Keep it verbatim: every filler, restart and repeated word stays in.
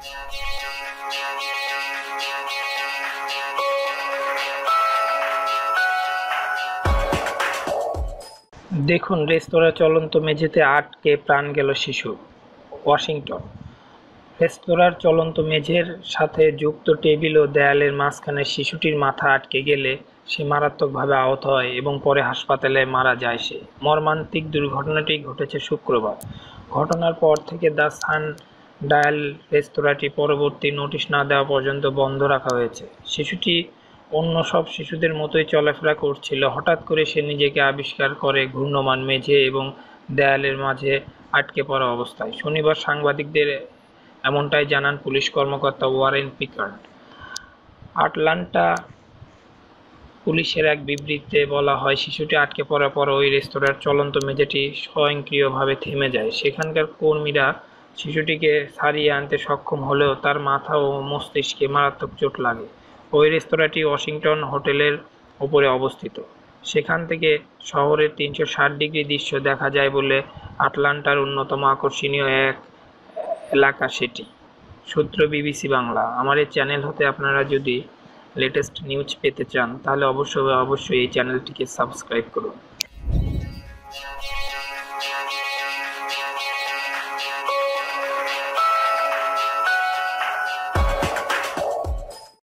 দেখুন, রেস্তোরাঁ চলন্ত মেঝেতে আটকে প্রাণ গেল শিশু। ওয়াশিংটন। রেস্তোরাঁর চলন্ত মেঝের সাথে যুক্ত টেবিল ও দেয়ালের মাঝখানে শিশুটির মাথা আটকে গেলে সে মারাত্মকভাবে আহত হয় এবং পরে হাসপাতালে মারা যায়। সে মর্মান্তিক দুর্ঘটনাটি ঘটেছে শুক্রবার। ঘটনার পর থেকে দ্য সান ডায়াল রেস্তোরাঁটি পরবর্তী নোটিশ না দেওয়া পর্যন্ত বন্ধ রাখা হয়েছে। শিশুটি অন্য সব শিশুদের মতোই চলাফেরা করছিল। হঠাৎ করে সে নিজেকে আবিষ্কার করে ঘূর্ণমান মেঝে এবং দেয়ালের মাঝে আটকে পড়া অবস্থায়। শনিবার সাংবাদিকদের এমনটাই জানান পুলিশ কর্মকর্তা ওয়ারেন পিকার্ড। আটলান্টা পুলিশের এক বিবৃতিতে বলা হয়, শিশুটি আটকে পড়ার পর ওই রেস্তোরাঁর চলন্ত মেঝেটি স্বয়ংক্রিয়ভাবে থেমে যায়। সেখানকার কর্মীরা শিশুটিকে ছাড়িয়ে আনতে সক্ষম হলেও তার মাথা ও মস্তিষ্কে মারাত্মক চোট লাগে। ওই রেস্তোরাঁটি ওয়াশিংটন হোটেলের উপরে অবস্থিত। সেখান থেকে শহরের তিনশো ষাট ডিগ্রি দৃশ্য দেখা যায় বলে আটলান্টার অন্যতম আকর্ষণীয় এক এলাকা সেটি। সূত্র বিবিসি বাংলা। আমার এই চ্যানেল হতে আপনারা যদি লেটেস্ট নিউজ পেতে চান তাহলে অবশ্যই অবশ্যই এই চ্যানেলটিকে সাবস্ক্রাইব করুন।